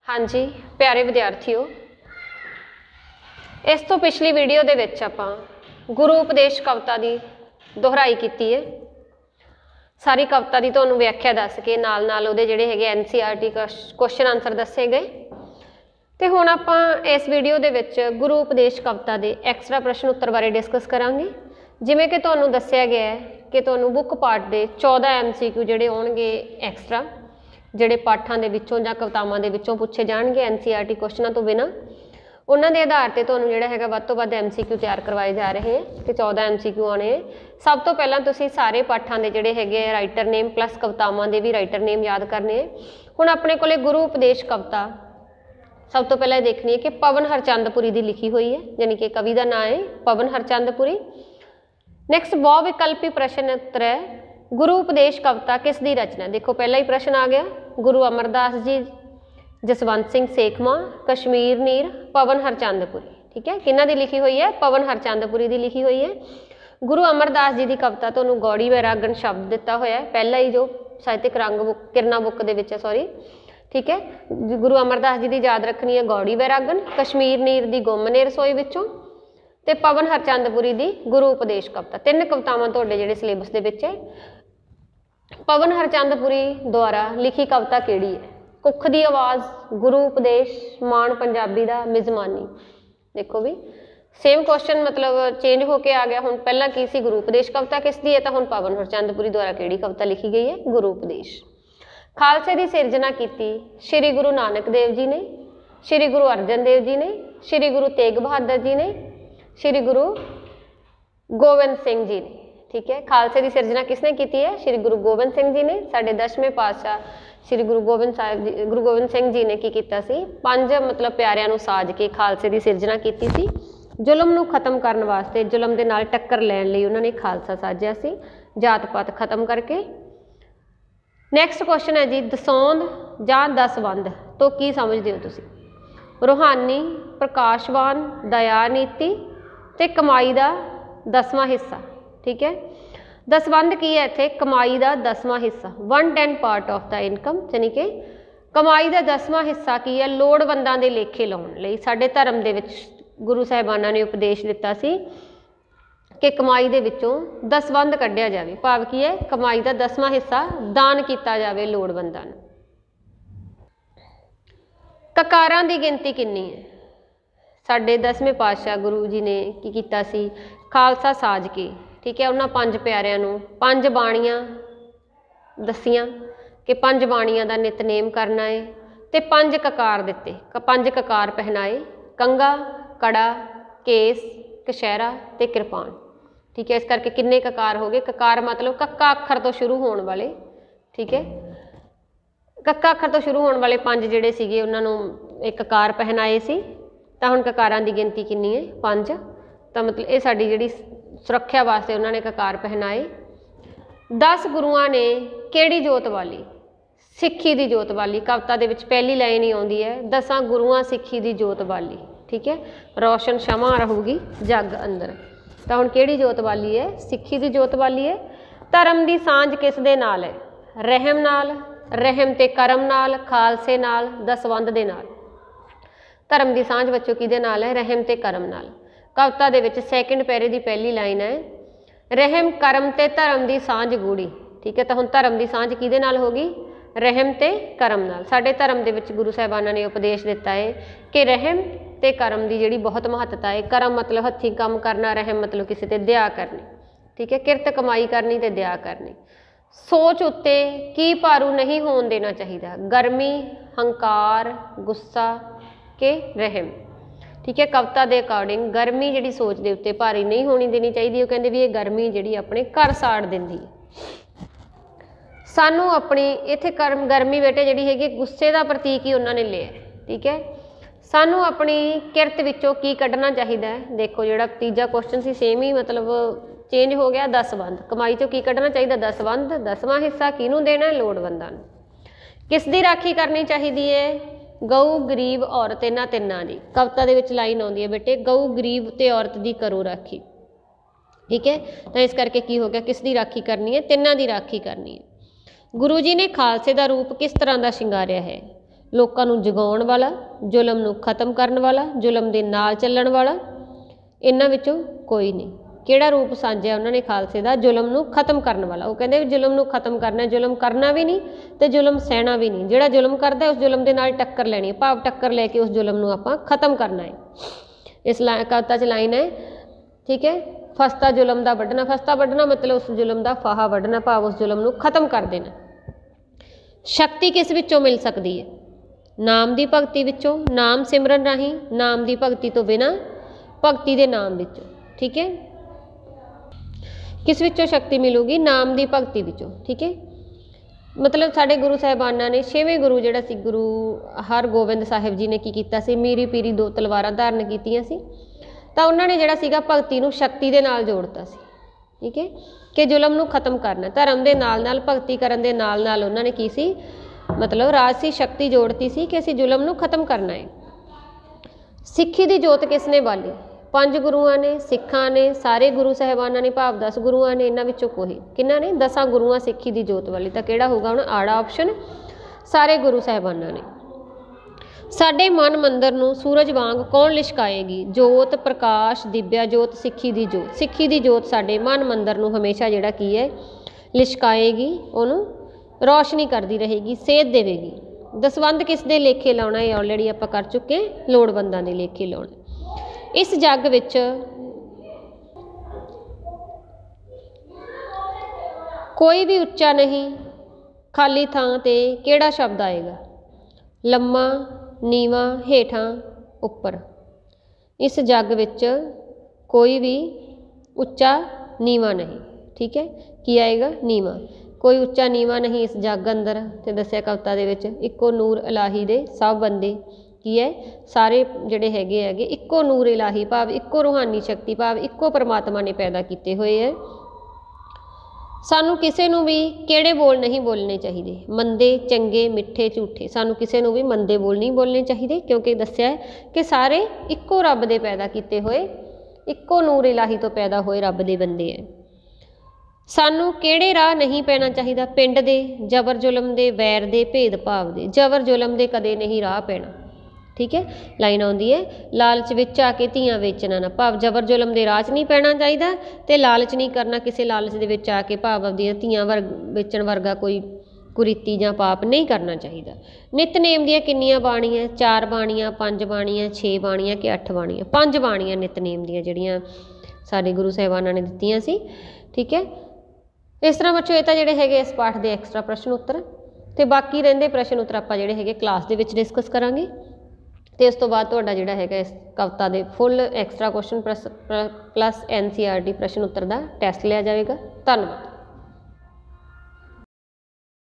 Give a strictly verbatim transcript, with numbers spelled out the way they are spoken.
हाँ जी प्यारे विद्यार्थियों, इस तो पिछली वीडियो दे विच आपां गुरु उपदेश कविता की दोहराई की है। सारी कविता की तुहानूं व्याख्या दस के नाल नाल उहदे जिहड़े हैगे N C R T question answer दसे गए। तो हुण आपां इस वीडियो दे विच गुरु उपदेश कविता के एक्स्ट्रा प्रश्न उत्तर बारे डिस्कस करांगे। जिवें कि तुहानूं दस्सिया गया है कि तुहानूं बुक पार्ट के चौदह एम सी क्यू जिहड़े आउणगे एक्स्ट्रा ਜਿਹੜੇ ਪਾਠਾਂ ਦੇ ਵਿੱਚੋਂ ਜਾਂ ਕਵਿਤਾਵਾਂ ਦੇ ਵਿੱਚੋਂ ਪੁੱਛੇ ਜਾਣਗੇ ਐਨ ਸੀ ਆਰ ਟੀ ਕੁਐਸਚਨਾਂ ਤੋਂ ਬਿਨਾਂ, ਉਹਨਾਂ ਦੇ ਆਧਾਰ ਤੇ ਤੁਹਾਨੂੰ ਜਿਹੜਾ ਹੈਗਾ ਵੱਧ ਤੋਂ ਵੱਧ ਐਮ ਸੀ ਕਿਊ ਤਿਆਰ ਕਰਵਾਏ ਜਾ ਰਹੇ ਹੈ ਤੇ ਚੌਦਹ ਐਮ ਸੀ ਕਿਊ ਆਉਣੇ ਹੈ। ਸਭ ਤੋਂ ਪਹਿਲਾਂ ਤੁਸੀਂ ਸਾਰੇ ਪਾਠਾਂ ਦੇ ਜਿਹੜੇ ਹੈਗੇ ਰਾਈਟਰ ਨੇਮ ਪਲੱਸ ਕਵਿਤਾਵਾਂ ਦੇ ਵੀ ਰਾਈਟਰ ਨੇਮ ਯਾਦ ਕਰਨੇ ਹੈ। ਹੁਣ ਆਪਣੇ ਕੋਲੇ ਗੁਰੂ ਉਪਦੇਸ਼ ਕਵਿਤਾ ਸਭ ਤੋਂ ਪਹਿਲਾਂ ਦੇਖਣੀ ਹੈ ਕਿ ਪਵਨ ਹਰਚੰਦਪੁਰੀ ਦੀ ਲਿਖੀ ਹੋਈ ਹੈ, ਯਾਨੀ ਕਿ ਕਵੀ ਦਾ ਨਾਮ ਹੈ ਪਵਨ ਹਰਚੰਦਪੁਰੀ। ਨੈਕਸਟ ਬਹੁ ਵਿਕਲਪੀ ਪ੍ਰਸ਼ਨ ਉੱਤਰ ਹੈ गुरु उपदेश कविता किस दी रचना। देखो पहला ही प्रश्न आ गया, गुरु अमरदास जी, जसवंत सिंह सेखवा, कश्मीर नीर, पवन हरचंदपुरी। ठीक है, किन्हां दी लिखी हुई है? पवन हरचंदपुरी दी लिखी हुई है। गुरु अमरदास जी की कविता तुहानूं गौड़ी वैरागन शब्द दिता होया है, पहला ही जो साहित्यक रंग बुक किरना बुक दे विच है, सॉरी। ठीक है, गुरु अमरदास जी की याद रखनी है गौड़ी वैरागन, कश्मीर नीर की गुम ने रसोई विचों ते पवन हरचंदपुरी की गुरु उपदेश कविता। तीन कवितावां तुहाडे जिहड़े सिलेबस दे विच है। पवन हरचंदपुरी द्वारा लिखी कविता किहड़ी है? कुख दी आवाज़, गुरु उपदेश, मान पंजाबी दा, मिजमानी। देखो भी सेम क्वेश्चन मतलब चेंज होके आ गया। हुण पहला की सी गुरु उपदेश कविता किस दी है, तो हुण पवन हरचंदपुरी द्वारा किहड़ी कविता लिखी गई है? गुरु उपदेश। खालसे की सिरजना की श्री गुरु नानक देव जी ने, श्री गुरु अर्जन देव जी ने, श्री गुरु तेग बहादुर जी ने, श्री गुरु गोबिंद सिंह जी ने। ठीक है, खालसे की सिरजना किसने की है? श्री गुरु गोबिंद सिंह जी ने। साढ़े दसवें पातशाह श्री गुरु गोबिंद साहिब जी गुरु गोबिंद सिंह जी ने की किया सी? पंज मतलब प्यारिਆਂ ਨੂੰ साज के खालसे की सिरजना की सी। जुलम ਨੂੰ खत्म करने वास्ते, जुलम के नाल टक्कर लैण लई उन्होंने खालसा साजिया सी, जात पात खत्म करके। नैक्सट क्वेश्चन है जी, दसौंध जां दसवंध तो की समझते हो तुसी? रूहानी, प्रकाशवान, दया नीति ते कमाई का दसवां हिस्सा। ठीक है, दसवंध की है इत्थे? कमाई का दसवां हिस्सा, one ten part of the income, यानी कि कमाई का दसवां हिस्सा की है लोड़वंदां दे लेखे लाउण लई। साडे धर्म दे विच गुरु साहिबाना ने उपदेश दिता सी कि कमाई दे विचों दसवंध कढ़िया जावे, भाव की है कमाई का दसवां हिस्सा दान किया जावे लोड़वंदां नूं। ककारां दी गिनती कितनी है? साडे दसवें पातशाह गुरु जी ने की कीता सी? खालसा साज के। ठीक है, उन्होंने पंज प्यारिਆਂ ਨੂੰ पंज बाणियां दसियां कि पंज बाणियां का नितनेम करना है, तो पंज ककार दिते, पंज ककार पहनाए, कंगा, कड़ा, केस, कशहरा ते किरपान। ठीक है, इस करके किन्ने ककार हो गए? ककार मतलब कक्का अखर तो शुरू होने वाले। ठीक है, कक्का अखर तो शुरू होने वाले पंज जिहड़े सीगे उन्होंने एक ककार पहनाए सी। तो हुण ककारां दी गिनती कितनी है? पंज। तो मतलब ये साडी जिहड़ी सुरक्षा वास्ते उन्होंने ककार पहनाए। दस गुरुआं ने किहड़ी जोत वाली? सिक्खी दी जोत वाली। कविता दे विच पहली लाइन ही आउंदी है, दसां गुरुआं सिक्खी दी जोत वाली। ठीक है, रोशन क्षमा रहूगी जग अंदर। तो हुण किहड़ी जोत वाली है? सिक्खी दी जोत वाली है। धर्म दी सांझ किस दे नाल है? रहम नाल, रहम ते करम नाल, खालसे नाल, दसवंध दे नाल। धर्म की सांझ बच्चों किहदे नाल है? रहम ते करम नाल। कविता दे विच सैकेंड पैरे की पहली लाइन है, रहम करम ते धर्म की सांझ गूढ़ी। ठीक है, तो हुण धर्म की सांझ किहदे नाल होगी? रहम ते करम नाल। साडे धर्म दे विच गुरु साहिबाना ने उपदेश दिता है कि रहम ते करम की जिहड़ी बहुत महत्ता है। करम मतलब हत्थी काम करना, रहम मतलब किसी ते दया करनी। ठीक है, किरत कमाई करनी ते दया करनी। सोच उत्ते की भारू नहीं होण देना चाहिए? गर्मी, हंकार, गुस्सा के रहम। ठीक है, कविता के अकॉर्डिंग गर्मी जिहड़ी सोच के उत्ते भारी नहीं होनी देनी चाहिए। वो कहते भी ये गर्मी जिहड़ी अपने घर साड़ दिंदी है। सानू अपनी इत्थे कर्म गर्मी बेटे जिहड़ी हैगी गुस्से का प्रतीक ही उन्होंने लिया। ठीक है, सानू अपनी किरत विचों की कढ़ना चाहिए? देखो जिहड़ा तीजा क्वेश्चन सी सेम ही मतलब चेंज हो गया। दसवंध, कमाई चों की कढ़ना चाहिए? दसवंध। दसवां हिस्सा किहनूं देना है? लोड़वंदां नूं। किस दी राखी करनी चाहिए है? गऊ, गरीब, औरत, इन्हां तिन्नां दी। कविता दे विच लाइन आउंदी है बेटे, गऊ, गरीब ते औरत दी करो राखी। ठीक है, तो इस करके की हो गया? किस दी राखी करनी है? तिन्नां दी राखी करनी है। गुरु जी ने खालसे का रूप किस तरह का शिंगारिया है? लोकां नूं जगाउण वाला, जुलम नूं खत्म करन वाला, जुलम दे नाल ਚੱਲਣ वाला, इन्हां विचों कोई नहीं। किहड़ा रूप साझिया उन्होंने खालसे दा? जुलम नूं खत्म करन वाला। वो कहंदे जुलम नूं खत्म करना, जुलम करना भी नहीं ते जुलम सहना भी नहीं। जिहड़ा जुलम करदा उस जुलम दे नाल टक्कर लैनी है, भाव टक्कर लैके उस जुलम नूं आपां खत्म करना है। इस ला कविता च लाइन है, ठीक है, फसता जुलम दा वड्ढना। फसता वड्ढना मतलब उस जुलम दा फाहा वड्ढना, भाव उस जुलम नूं खत्म कर देना। शक्ति किस विचों मिल सकती है? नाम दी भगती विचों, नाम सिमरन राही, नाम दी भगती तो बिना भगती दे नाम विचों, ठीक है। किस विचों शक्ति मिलूगी? नाम दी भगती विचों, ठीक है। मतलब साढ़े गुरु साहिबाना ने छेवें गुरु जिहड़ा सी गुरु हरगोबिंद साहिब जी ने की कीता सी, मीरी पीरी दो तलवारां धारण कीतियां सी, तां उन्हां ने जिहड़ा सीगा भगती नूं शक्ति दे नाल जोड़ता सी, ठीक है, कि जुलम नूं खत्म करना। धर्म दे नाल नाल भगती करन दे नाल नाल उन्हां ने की सी, मतलब राजसी शक्ति जोड़ती सी कि असीं जुलम नूं खत्म करना है। सिੱਖੀ दी जोत किसने बाली? पंज गुरुआं ने, सिखां ने, सारे गुरु साहिबाना ने, भाव दस गुरुआं ने, इन्हां विचों कोई किन्हां ने? दसां गुरुआं सिੱਖੀ दी जोत वाली। तां किहड़ा होगा हुण? आड़ा ऑप्शन, सारे गुरु साहिबाना ने। साडे मन मंदिर नूं सूरज वांग कौन लिशकाएगी? जोत, प्रकाश, दिव्या जोत, सिੱਖੀ दी जोत। सिੱਖੀ दी जोत साडे मन मंदिर नूं हमेशा जिहड़ा की है लिशकाएगी, उहनूं रोशनी करती रहेगी, सेध देवेगी। दसवंध किस दे लेखे लाउणा है? ऑलरेडी आपां कर चुके, लोड़वंदां दे लेखे लाउणे। इस जग विच कोई भी उच्चा नहीं, खाली थां ते किहड़ा शब्द आएगा? लम्मा, नीवा, हेठां, उपर। इस जग विच कोई भी उच्चा नीवा नहीं, ठीक है, की आएगा? नीवा। कोई उच्चा नीवा नहीं इस जग अंदर। ते दस्सिया कविता दे विच इक्को नूर इलाही दे सब बंदे की है, सारे जिहड़े हैगे हैगे इक्को नूर इलाही, भाव इक्को रूहानी शक्ति, भाव इक्को परमात्मा ने पैदा किए हुए है। सानू किसी नूं भी किहड़े बोल नहीं बोलने चाहिए? मंदे, चंगे, मिठे, झूठे। सानू किसी नूं भी मंदे बोल नहीं बोलने चाहिए, क्योंकि दस्सिया है कि सारे इक्को रब दे पैदा किए हुए, इक्को नूर इलाही तो पैदा होए रब दे बंदे है। सानू किहड़े राह नहीं पैना चाहिए? पिंड दे, जबर जुलम दे, वैर दे, भेदभाव दे। जबर जुलम दे कदे नहीं राह पैना, ठीक है। लाइन आउंदी है, लालच विच आके धीआं वेचना ना, भाव जबर जुलम दे राह च नहीं पैना चाहिए, तो लालच नहीं करना, किसी लालच दे विच आके भाव आपदियां धीआं वर्ग वेचण वर्गा कोई कुरीति जां पाप नहीं करना चाहिए। नितनेम दियां किन्नियां बाणियां? चार बाणियां, पंज बाणियां, छे बाणियां कि अठ बाणियां? पंज बाणियां नितनेम दियां जिहड़ियां साडे गुरु साहिबाना ने दित्तियां सी, ठीक है। इस तरह बच्चों ये तो जिहड़े हैगे इस पाठ के एक्सट्रा प्रश्न उत्तर, तो बाकी रहिंदे प्रश्न उत्तर आपां जिहड़े हैगे क्लास दे विच डिस्कस करांगे। तो इस तो बाद तुहाडा जिहड़ा हैगा इस कविता के full extra question plus plus N C R T प्रश्न उत्तर का टैसट लिया जाएगा। धन्यवाद।